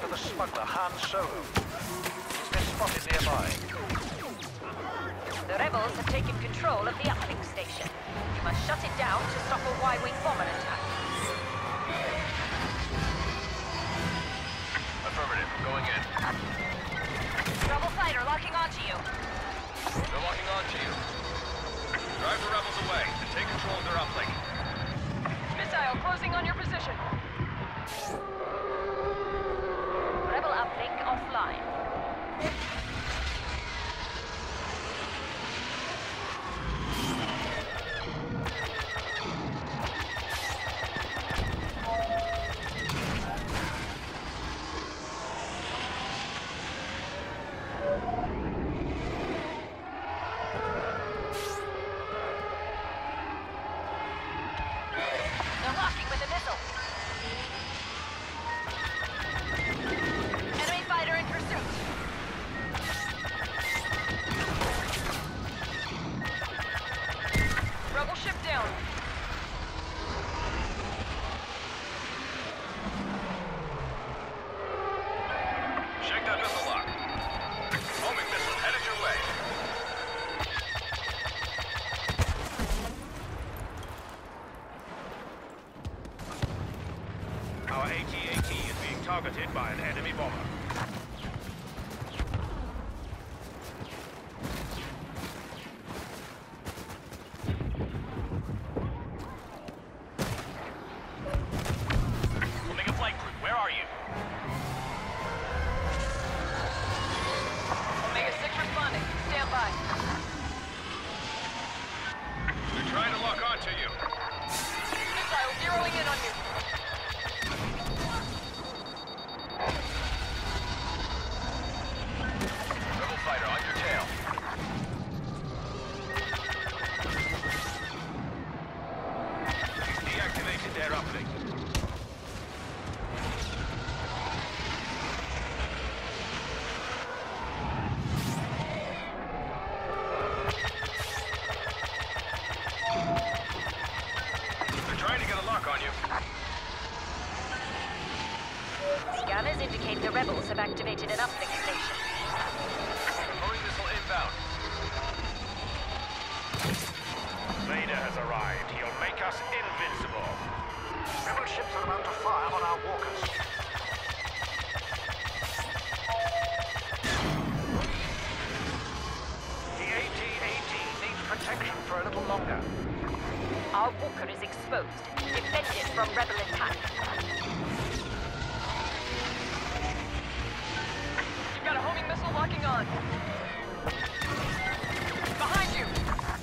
for the smuggler Han Solo. He's been spotted nearby. The rebels have taken control of the uplink station. You must shut it down to stop a Y-wing bomber attack. Affirmative. Going in. Rebel fighter locking onto you. They're locking onto you. Drive the rebels away and take control of their uplink. Missile closing on your position. Rebel uplink offline. They're locking with a missile. Enemy fighter in pursuit. Rebel ship down. Check that missile lock. Homing missile headed your way. Our AT-AT is being targeted by an enemy bomber. Omega flight group, where are you? Omega 6 responding. Stand by. They're trying to lock onto you. Missile zeroing in on you. Rebel fighter on your tail. Deactivated their uplink. They're trying to get a lock on you. Scanners indicate the rebels have activated an uplink station. Homing missile inbound. Vader has arrived. He'll make us invincible. Rebel ships are about to fire on our walkers. The AT-AT needs protection for a little longer. Our walker is exposed. Defended from rebel attack. You've got a homing missile locking on. Behind you!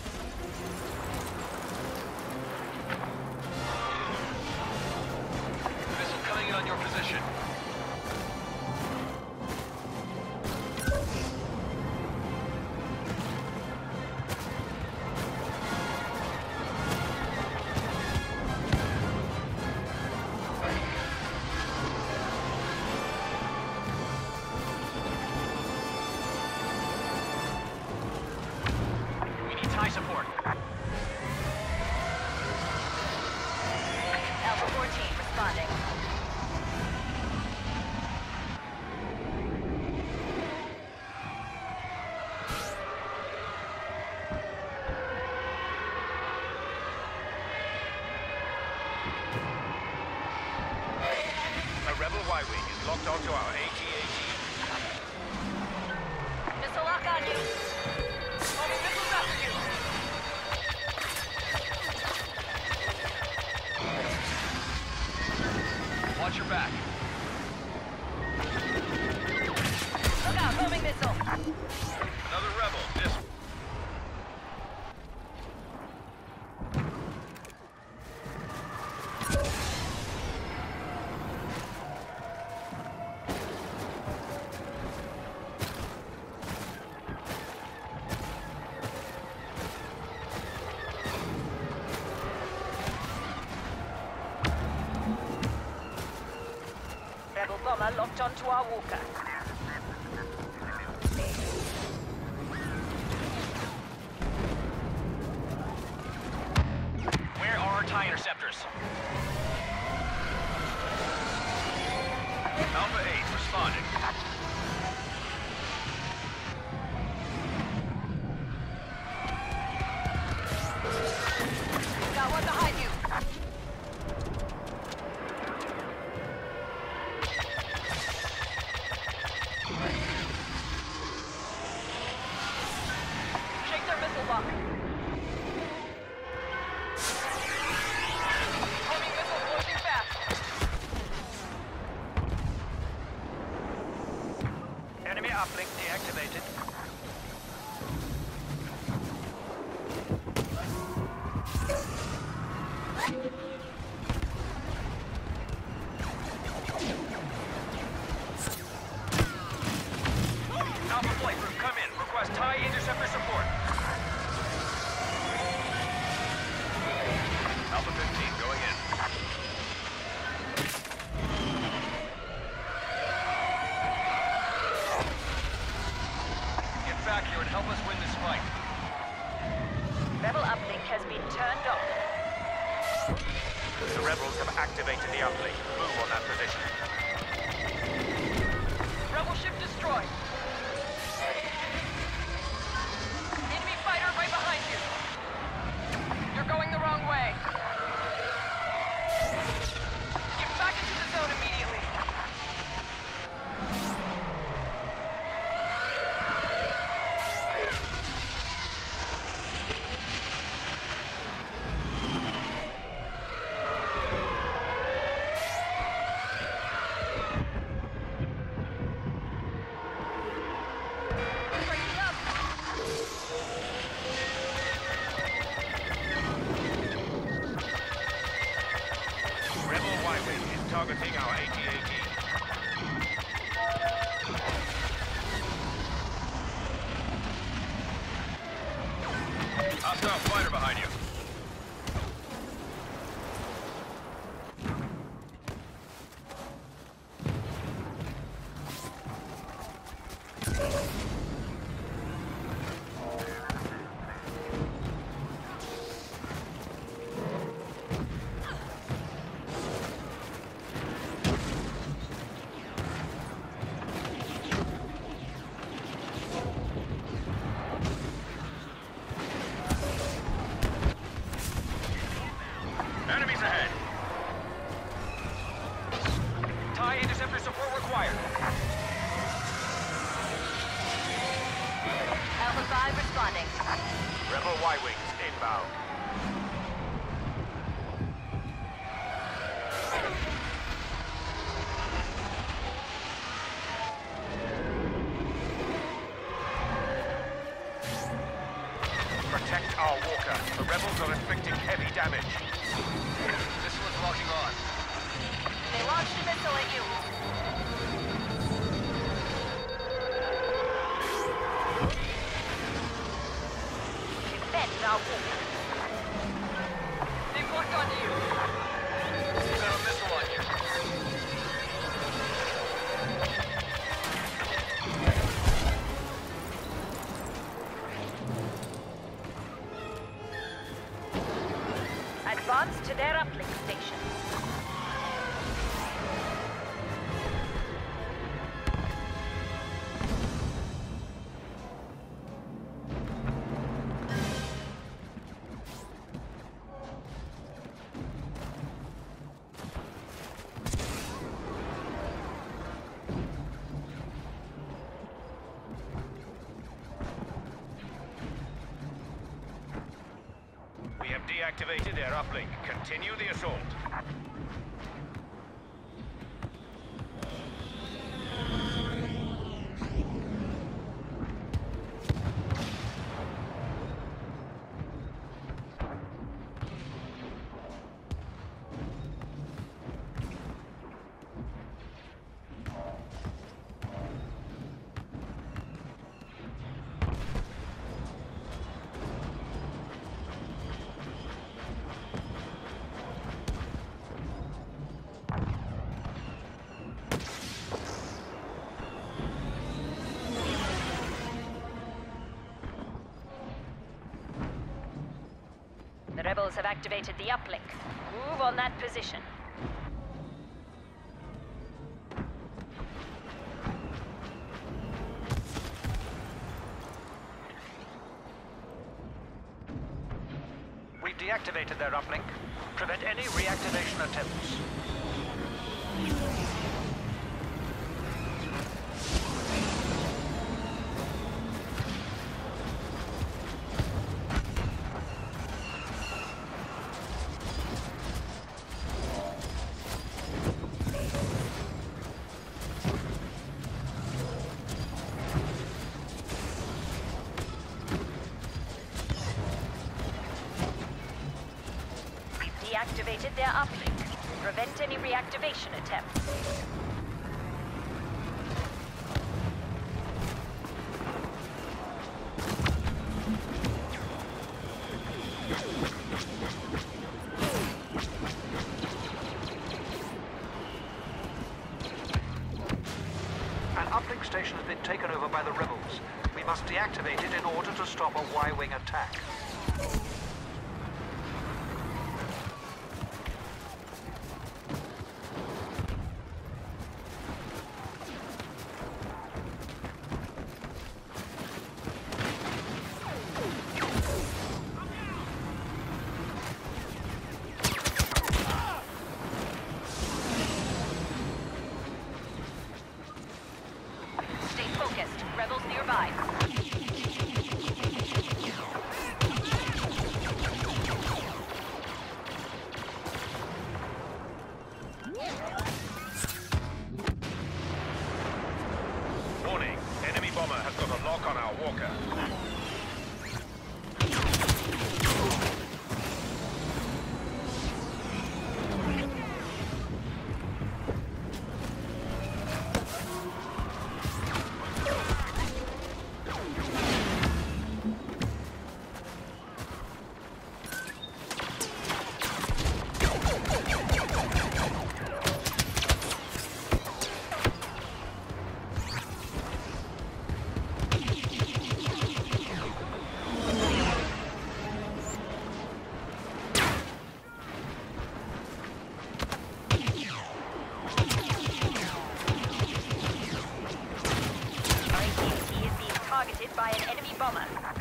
Missile coming in on your position. We need TIE support. Alpha 14 responding. A rebel Y-wing is locked onto our AT-AT. Missile lock on you. Homing missiles after you. Watch your back. Look out, homing missile. Another rebel. Rebel bomber locked onto our walker. Where are our TIE interceptors? Alpha 8, responding. Got one behind you. Shake their missile lock. Homing missile closing fast. Enemy uplink deactivated. Alpha flight group, come in. Request TIE interceptor support. Alpha 15 going in. Get back here and help us win this fight. Rebel uplink has been turned off. The rebels have activated the uplink. Move on that position. Rebel ship destroyed. Enemy fighter right behind you. You're going the wrong way. Get back into the zone immediately. Breaking up. Rebel Y-wing is targeting our AT-AT. Hostile fighter behind you. Enemies ahead. TIE interceptor support required. Alpha 5 responding. Rebel Y-wings inbound. Protect our walker. The rebels are inflicting heavy damage. Missile is locking on. They launched a missile at you. Defend our walker. They've locked onto you. Got a missile on you. Advance to their uplink station. We have deactivated their uplink. Continue the assault. The rebels have activated the uplink. Move on that position. deactivated their uplink. Prevent any reactivation attempts. Deactivated their uplink. Prevent any reactivation attempts. An uplink station has been taken over by the rebels. We must deactivate it in order to stop a Y-wing attack. Stay focused. Rebels nearby. Warning, enemy bomber has got a lock on our walker. Targeted by an enemy bomber.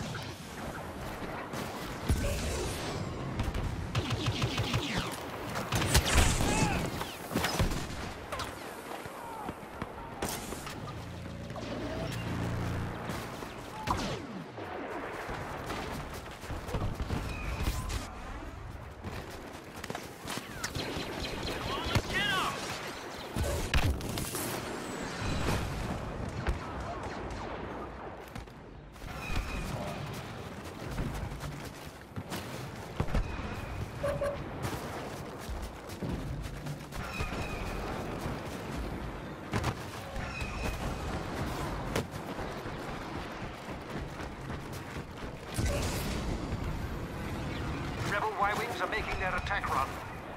Rebel Y-wings are making their attack run.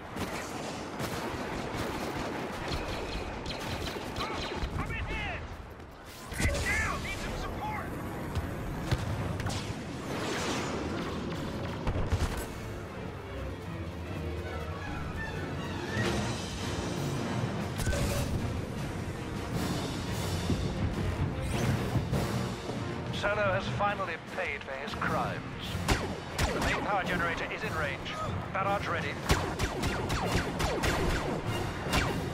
I'm in here! Get down! Need some support! Solo has finally paid for his crimes. The main power generator is in range. Barrage ready.